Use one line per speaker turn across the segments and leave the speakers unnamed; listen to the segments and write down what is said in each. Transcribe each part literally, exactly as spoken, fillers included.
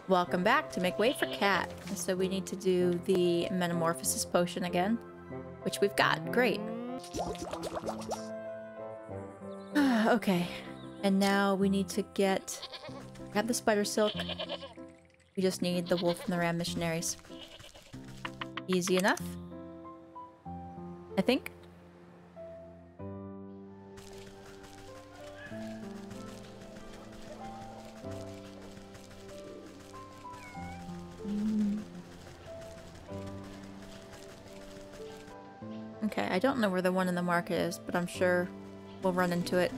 Welcome back to make way for Cat. So we need to do the Metamorphosis Potion again, which we've got. Great. Okay. And now we need to get... Grab the Spider Silk. We just need the Wolf and the Ram Missionaries. Easy enough. I think. Okay, I don't know where the one in the market is, but I'm sure we'll run into it.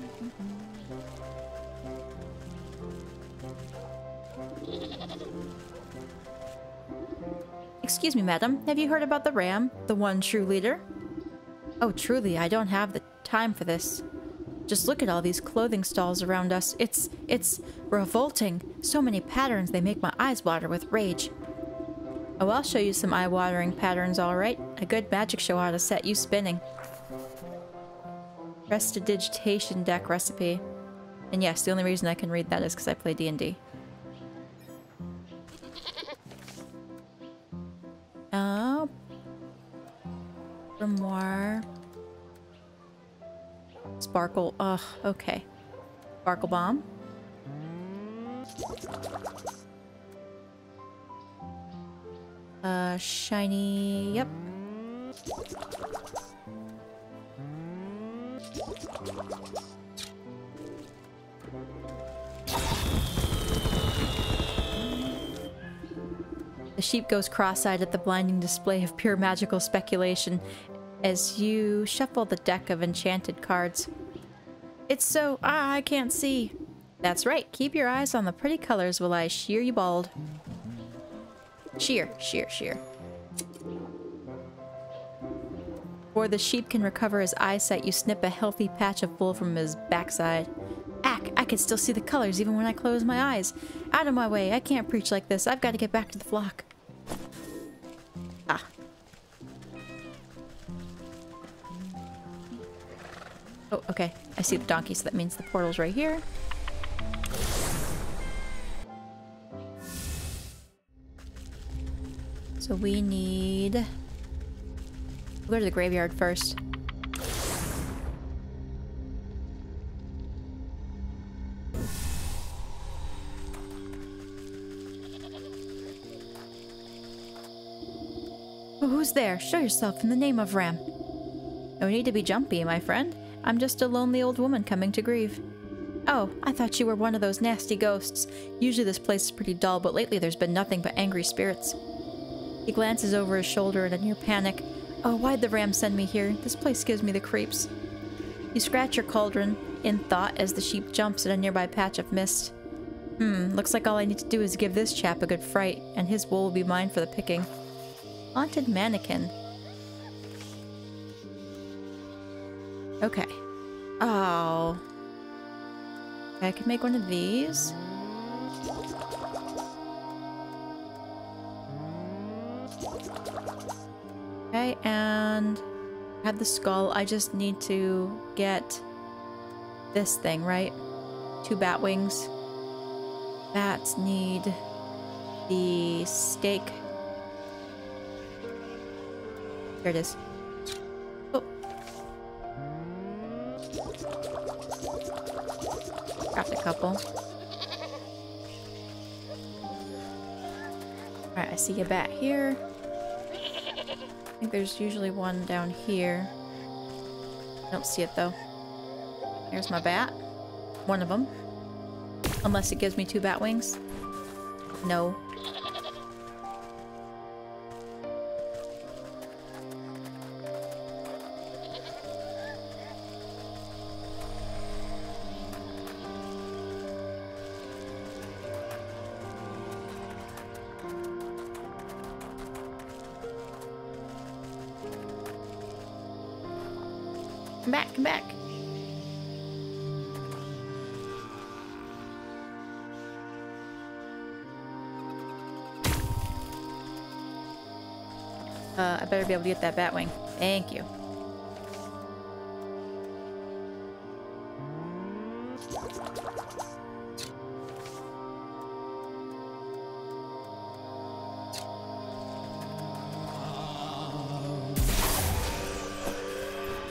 Excuse me, madam. Have you heard about the Ram? The one true leader? Oh, truly, I don't have the time for this. Just look at all these clothing stalls around us. It's... it's revolting. So many patterns, they make my eyes water with rage. Oh, I'll show you some eye-watering patterns, alright? A good magic show ought to set you spinning. Prestidigitation deck recipe. And yes, the only reason I can read that is because I play D and D. Oh. Grimoire. Sparkle. Ugh, okay. Sparkle Bomb. Uh, shiny, yep. The sheep goes cross-eyed at the blinding display of pure magical speculation as you shuffle the deck of enchanted cards. It's so... ah, I can't see. That's right, keep your eyes on the pretty colors while I shear you bald. Shear, shear, shear. Before the sheep can recover his eyesight, you snip a healthy patch of wool from his backside. Ack, I can still see the colors even when I close my eyes. Out of my way, I can't preach like this. I've got to get back to the flock. Ah. Oh, okay. I see the donkey, so that means the portal's right here. So we need... We'll go to the graveyard first. Oh, who's there? Show yourself in the name of Ram. No need to be jumpy, my friend. I'm just a lonely old woman coming to grieve. Oh, I thought you were one of those nasty ghosts. Usually this place is pretty dull, but lately there's been nothing but angry spirits. He glances over his shoulder in a near panic. Oh, why'd the Ram send me here? This place gives me the creeps. You scratch your cauldron in thought as the sheep jumps at a nearby patch of mist. Hmm, looks like all I need to do is give this chap a good fright, and his wool will be mine for the picking. Haunted mannequin. Okay. Oh. I could make one of these. Okay, and I have the skull. I just need to get this thing, right? Two bat wings. Bats need the steak. Here it is. Oh. Got a couple. Alright, I see a bat here. I think there's usually one down here. I don't see it though. Here's my bat. One of them. Unless it gives me two bat wings. No. Come back, come back. Uh, I better be able to get that Batwing. Thank you.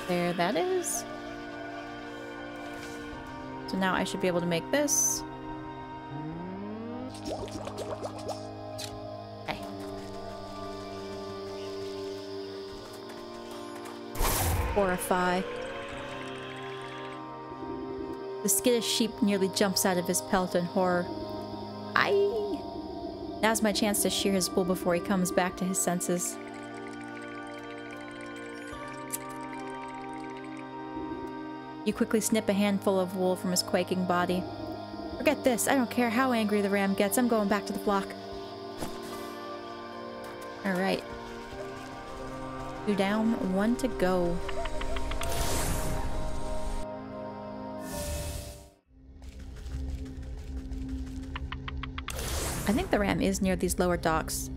There that is. So now I should be able to make this. Okay. Horrify. The skittish sheep nearly jumps out of his pelt in horror. Aye! Now's my chance to shear his wool before he comes back to his senses. You quickly snip a handful of wool from his quaking body. Forget this. I don't care how angry the ram gets. I'm going back to the flock. Alright. Two down, one to go. I think the ram is near these lower docks.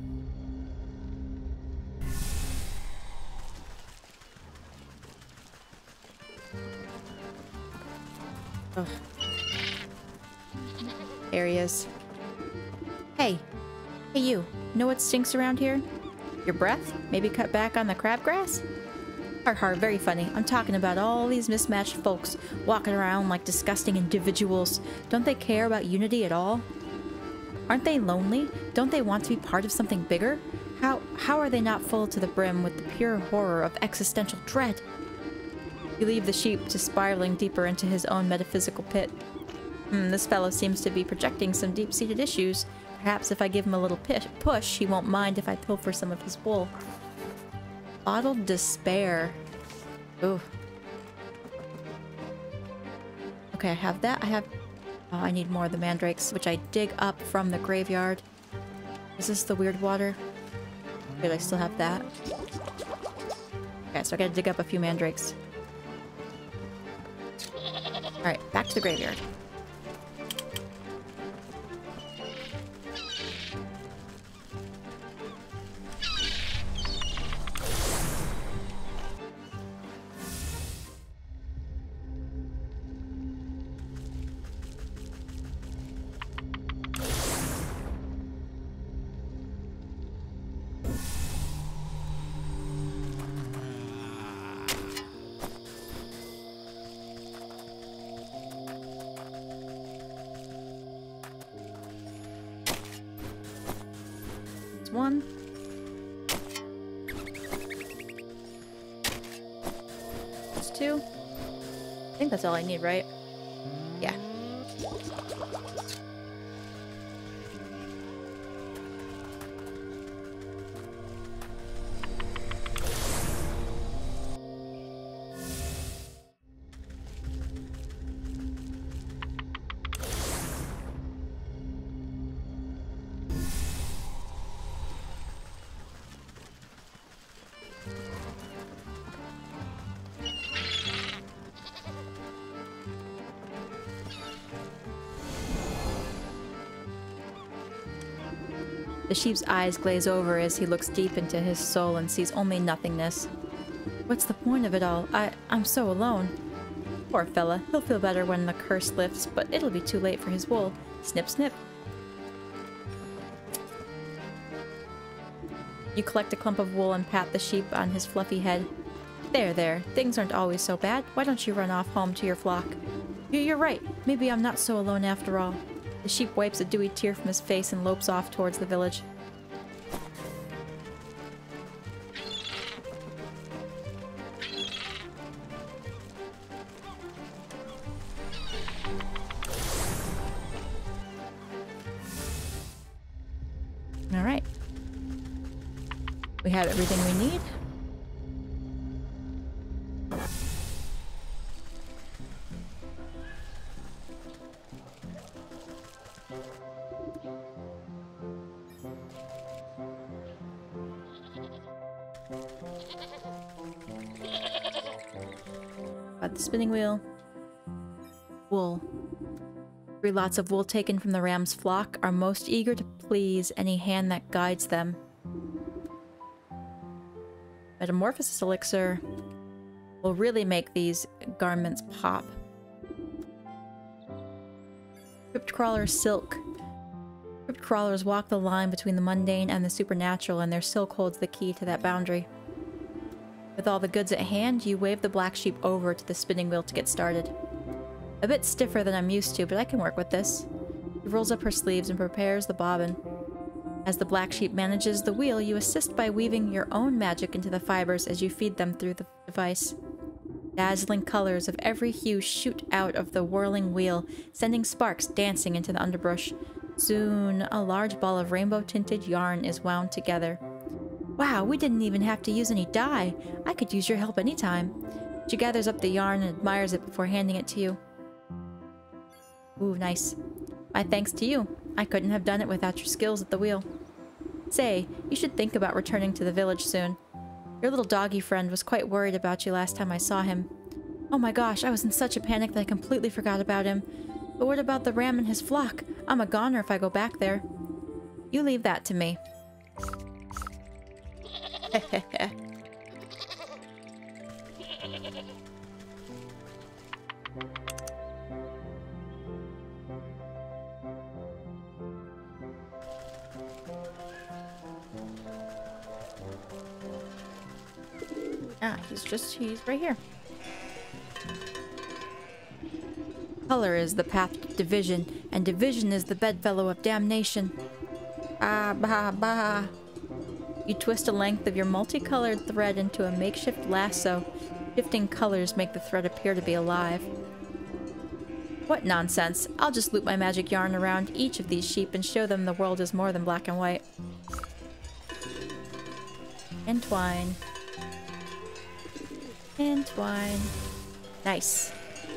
Ugh. There he is. Hey. Hey you. Know what stinks around here? Your breath? Maybe cut back on the crabgrass? Har har, very funny. I'm talking about all these mismatched folks walking around like disgusting individuals. Don't they care about unity at all? Aren't they lonely? Don't they want to be part of something bigger? How how are they not full to the brim with the pure horror of existential dread? You leave the sheep to spiraling deeper into his own metaphysical pit. Hmm, this fellow seems to be projecting some deep-seated issues. Perhaps if I give him a little push, he won't mind if I pilfer some of his wool. Bottled despair. Ooh. Okay, I have that. I have... Oh, I need more of the mandrakes, which I dig up from the graveyard. Is this the weird water? Good, I still have that. Okay, so I gotta dig up a few mandrakes. Alright, back to the graveyard. One. That's two. I think that's all I need, right? Yeah. The sheep's eyes glaze over as he looks deep into his soul and sees only nothingness. What's the point of it all? I, I'm so alone. Poor fella. He'll feel better when the curse lifts, but it'll be too late for his wool. Snip, snip. You collect a clump of wool and pat the sheep on his fluffy head. There, there. Things aren't always so bad. Why don't you run off home to your flock? You're right. Maybe I'm not so alone after all. The sheep wipes a dewy tear from his face and lopes off towards the village. Alright. We have everything we need. Got the spinning wheel. Wool. Three lots of wool taken from the ram's flock are most eager to please any hand that guides them. Metamorphosis elixir will really make these garments pop. Crypt crawler silk. Crypt crawlers walk the line between the mundane and the supernatural, and their silk holds the key to that boundary. With all the goods at hand, you wave the black sheep over to the spinning wheel to get started. A bit stiffer than I'm used to, but I can work with this. She rolls up her sleeves and prepares the bobbin. As the black sheep manages the wheel, you assist by weaving your own magic into the fibers as you feed them through the device. Dazzling colors of every hue shoot out of the whirling wheel, sending sparks dancing into the underbrush. Soon, a large ball of rainbow-tinted yarn is wound together. Wow, we didn't even have to use any dye. I could use your help anytime. She gathers up the yarn and admires it before handing it to you. Ooh, nice. My thanks to you. I couldn't have done it without your skills at the wheel. Say, you should think about returning to the village soon. Your little doggy friend was quite worried about you last time I saw him. Oh my gosh, I was in such a panic that I completely forgot about him. But what about the ram and his flock? I'm a goner if I go back there. You leave that to me. Hehehe. Ah, he's just, he's right here. Color is the path to division, and division is the bedfellow of damnation. Ah, bah, bah. You twist a length of your multicolored thread into a makeshift lasso. Shifting colors make the thread appear to be alive. What nonsense. I'll just loop my magic yarn around each of these sheep and show them the world is more than black and white. Entwine. Entwine. Nice.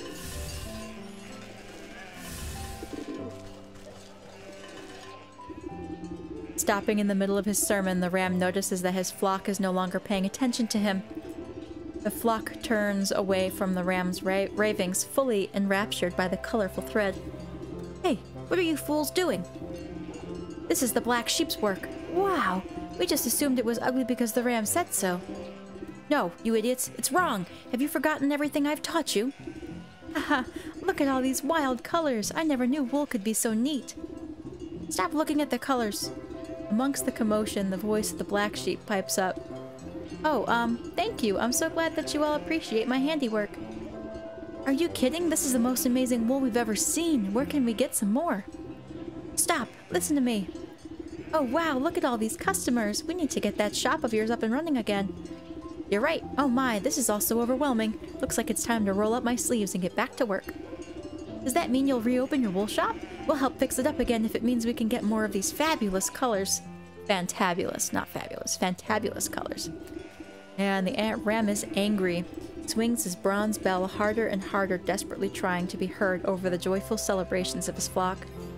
Stopping in the middle of his sermon, the ram notices that his flock is no longer paying attention to him. The flock turns away from the ram's ra ravings, fully enraptured by the colorful thread. Hey, what are you fools doing? This is the black sheep's work. Wow, we just assumed it was ugly because the ram said so. No, you idiots, it's wrong. Have you forgotten everything I've taught you? Haha, look at all these wild colors. I never knew wool could be so neat. Stop looking at the colors. Amongst the commotion, the voice of the black sheep pipes up. Oh, um, thank you. I'm so glad that you all appreciate my handiwork. Are you kidding? This is the most amazing wool we've ever seen. Where can we get some more? Stop. Listen to me. Oh, wow. Look at all these customers. We need to get that shop of yours up and running again. You're right. Oh my, this is all so overwhelming. Looks like it's time to roll up my sleeves and get back to work. Does that mean you'll reopen your wool shop? We'll help fix it up again if it means we can get more of these fabulous colors. Fantabulous, not fabulous. Fantabulous colors. And the ant ram is angry. Swings his bronze bell harder and harder, desperately trying to be heard over the joyful celebrations of his flock.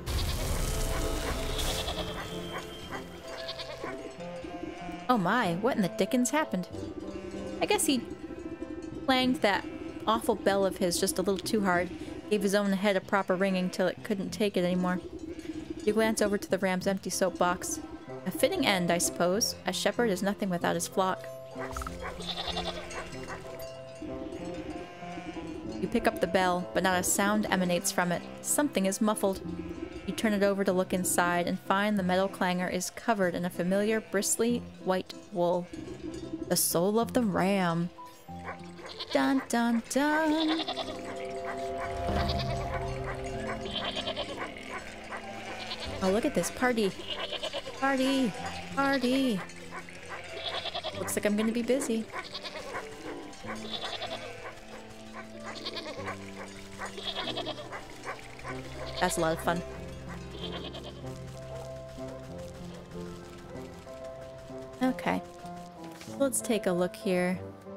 Oh my, what in the dickens happened? I guess he clanged that awful bell of his just a little too hard. Gave his own head a proper ringing till it couldn't take it anymore. You glance over to the ram's empty soapbox. A fitting end, I suppose. A shepherd is nothing without his flock. You pick up the bell, but not a sound emanates from it. Something is muffled. You turn it over to look inside and find the metal clanger is covered in a familiar bristly white wool. The soul of the ram. Dun dun dun. Oh, look at this party. Party. Party. Looks like I'm gonna be busy. That's a lot of fun. Okay. Let's take a look here.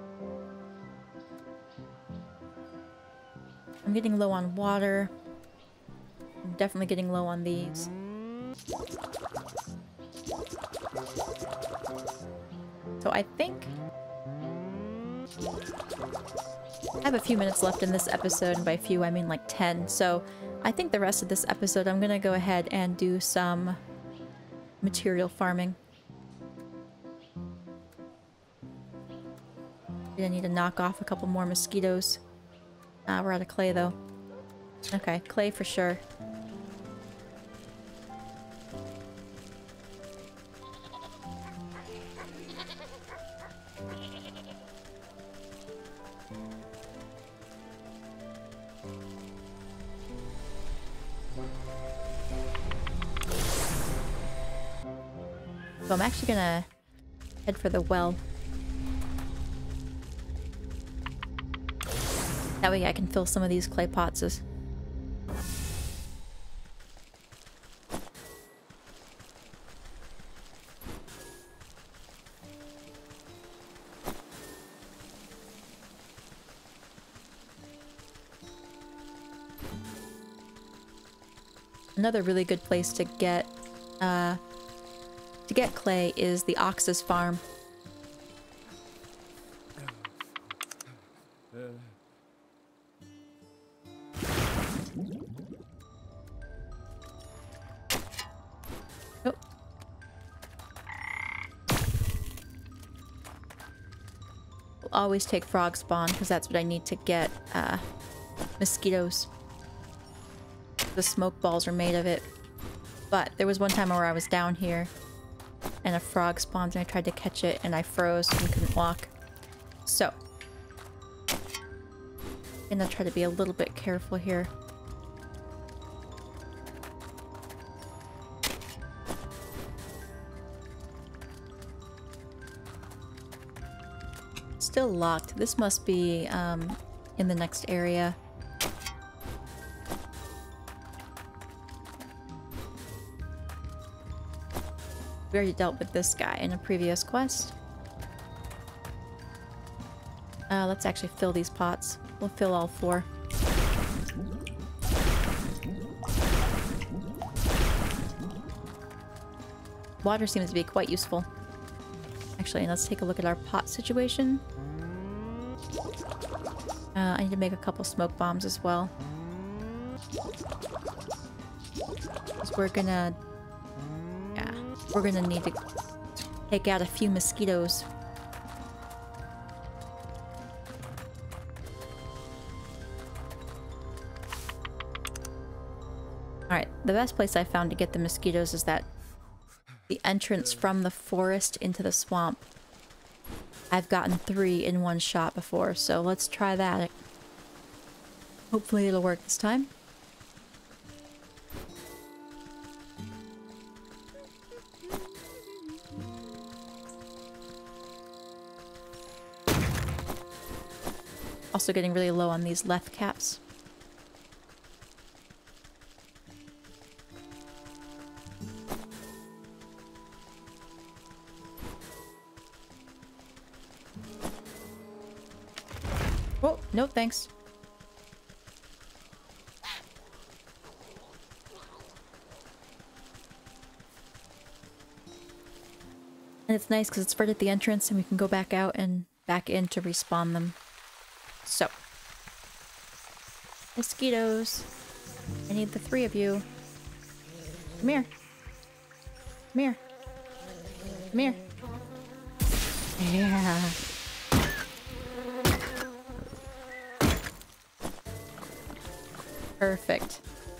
I'm getting low on water. I'm definitely getting low on these. So I think I have a few minutes left in this episode, and by few I mean like ten, so I think the rest of this episode I'm gonna go ahead and do some material farming. Gonna need to knock off a couple more mosquitoes. Ah, we're out of clay though. Okay, clay for sure. So I'm actually gonna head for the well. That way I can fill some of these clay pots. Another really good place to get uh, to get clay is the Ox's farm. Oh. We'll always take frog spawn because that's what I need to get uh, mosquitoes. The smoke balls are made of it. But there was one time where I was down here and a frog spawned and I tried to catch it and I froze and couldn't walk. So I'm gonna try to be a little bit careful here. Still locked. This must be um, in the next area. We already dealt with this guy in a previous quest. Uh, let's actually fill these pots. We'll fill all four. Water seems to be quite useful. Actually, let's take a look at our pot situation. Uh, I need to make a couple smoke bombs as well. Because we're gonna... Yeah, we're gonna need to take out a few mosquitoes. Alright, the best place I found to get the mosquitoes is that the entrance from the forest into the swamp. I've gotten three in one shot before, so let's try that. Hopefully it'll work this time. Also getting really low on these left caps. Oh, no thanks. And it's nice because it's right at the entrance and we can go back out and back in to respawn them. So. Mosquitoes. I need the three of you. Come here. Come here. Come here. Yeah. Perfect.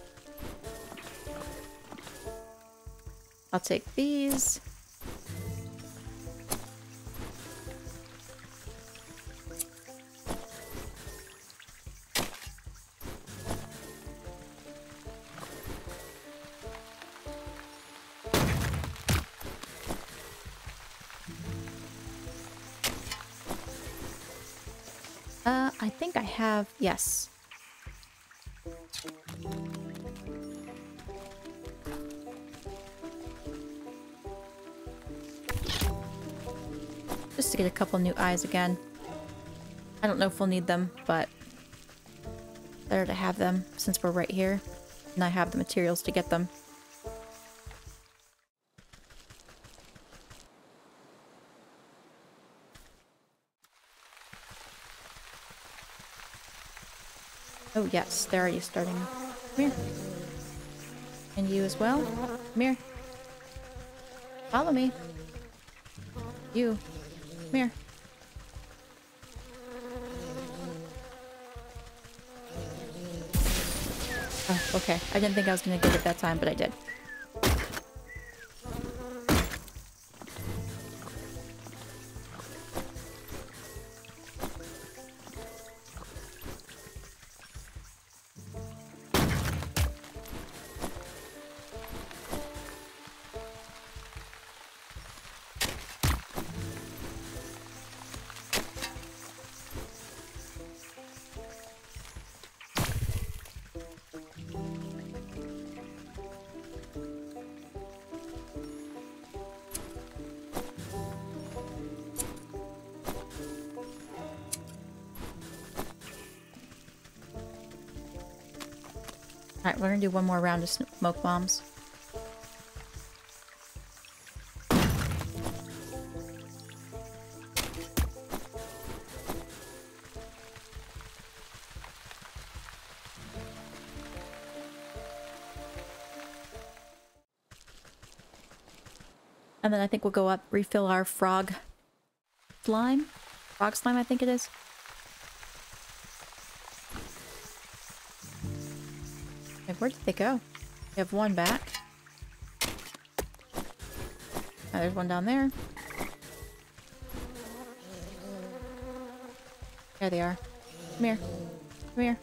I'll take these. Uh, I think I have, yes. Just to get a couple new eyes again. I don't know if we'll need them, but better to have them since we're right here and I have the materials to get them. Oh yes, they're already starting. Come here. And you as well. Come here. Follow me. You. Come here. Oh, okay. I didn't think I was gonna get it that time, but I did. Alright, we're gonna do one more round of smoke bombs. And then I think we'll go up, refill our frog slime. Frog slime, I think it is. Okay, where did they go? We have one back. Oh, there's one down there. There they are. Come here. Come here.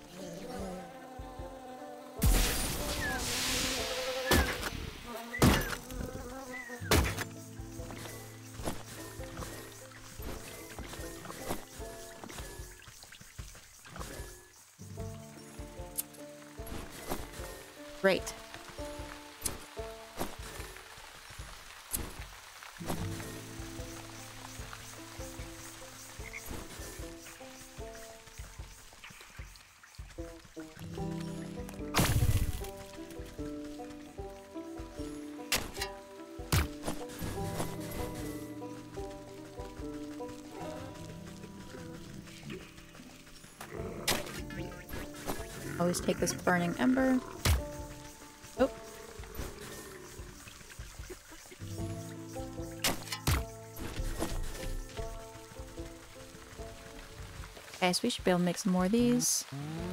Great. Always take this burning ember. Oh. Okay, so we should be able to make some more of these.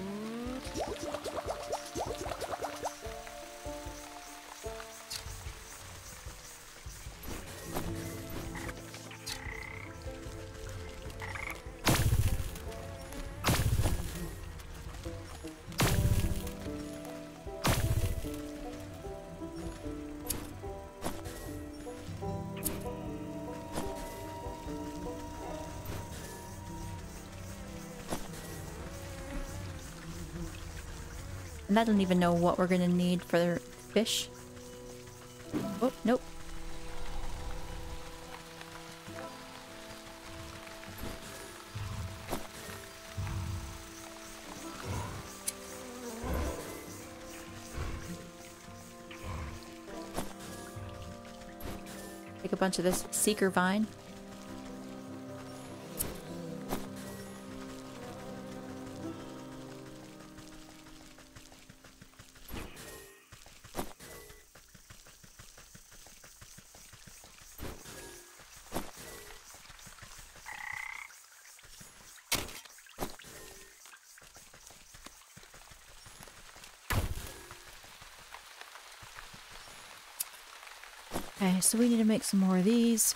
And I don't even know what we're gonna need for the fish. Oh, nope. Take a bunch of this seeker vine. Okay, so we need to make some more of these.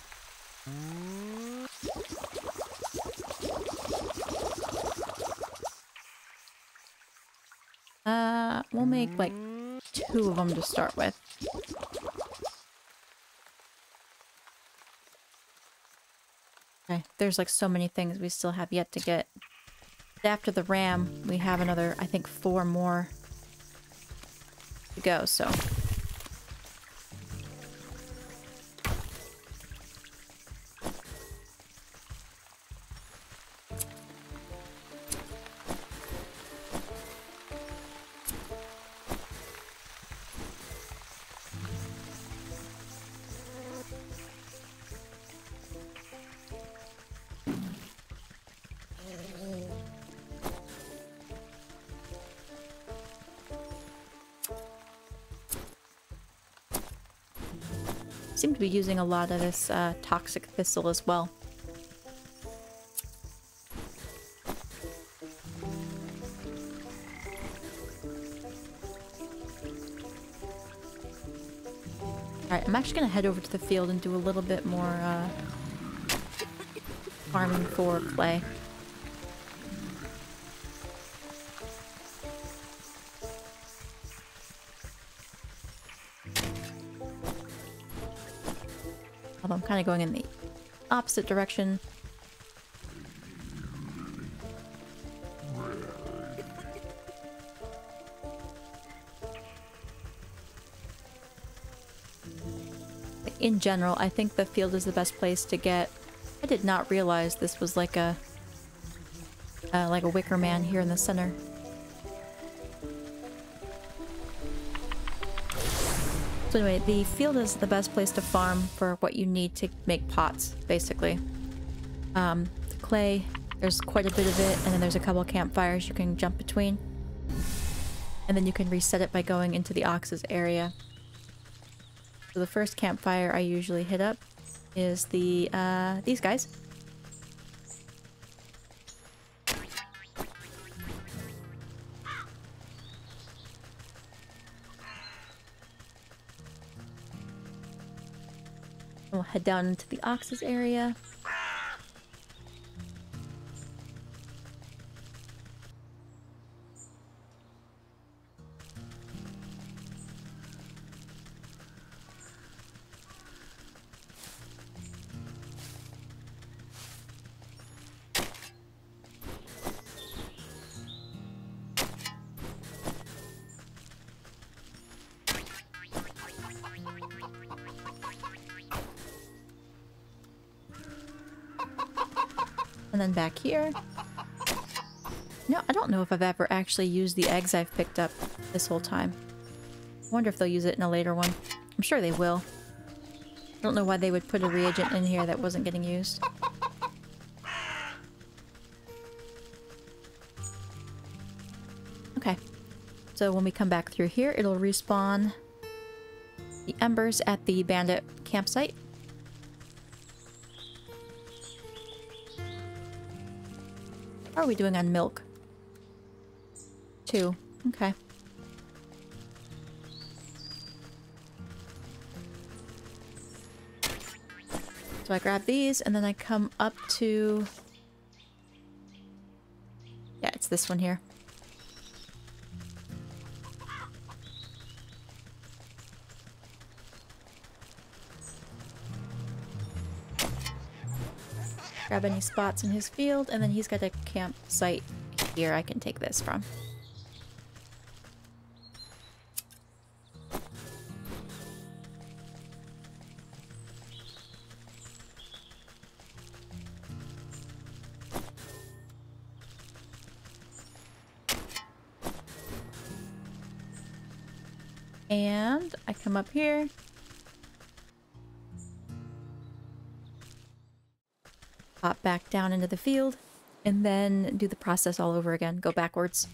Uh, we'll make like two of them to start with. Okay, there's like so many things we still have yet to get. After the ram, we have another, I think, four more to go, so... Seem to be using a lot of this uh, toxic thistle as well. Alright, I'm actually going to head over to the field and do a little bit more uh, farming for clay. Although I'm kind of going in the opposite direction. In general, I think the field is the best place to get... I did not realize this was like a... Uh, like a wicker man here in the center. So anyway, the field is the best place to farm for what you need to make pots, basically. Um, the clay, there's quite a bit of it, and then there's a couple of campfires you can jump between. And then you can reset it by going into the ox's area. So the first campfire I usually hit up is the, uh, these guys. We'll head down into the ox's area. And then back here. No, I don't know if I've ever actually used the eggs I've picked up this whole time. I wonder if they'll use it in a later one. I'm sure they will. I don't know why they would put a reagent in here that wasn't getting used. Okay. So when we come back through here, it'll respawn the embers at the bandit campsite. How are we doing on milk? Two. Okay. So I grab these and then I come up to... Yeah, it's this one here. Grab any spots in his field, and then he's got a campsite here I can take this from. And I come up here. Pop back down into the field, and then do the process all over again. Go backwards.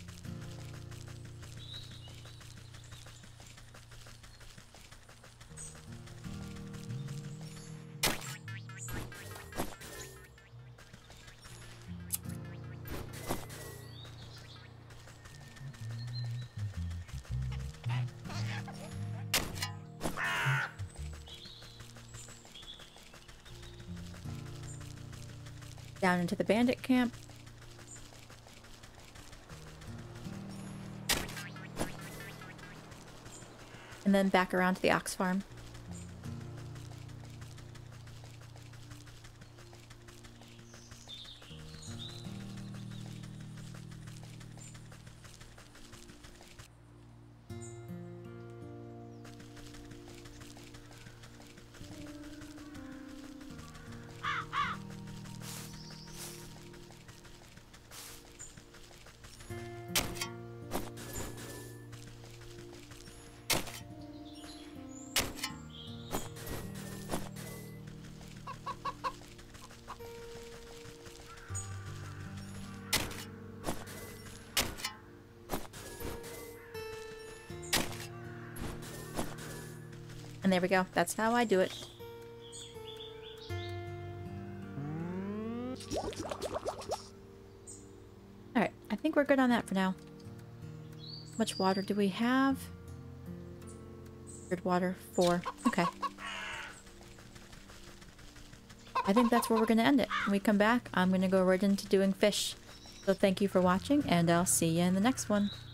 Down into the bandit camp. And then back around to the ox farm. And there we go. That's how I do it. Alright, I think we're good on that for now. How much water do we have? Good water, four. Okay. I think that's where we're going to end it. When we come back, I'm going to go right into doing fish. So thank you for watching, and I'll see you in the next one.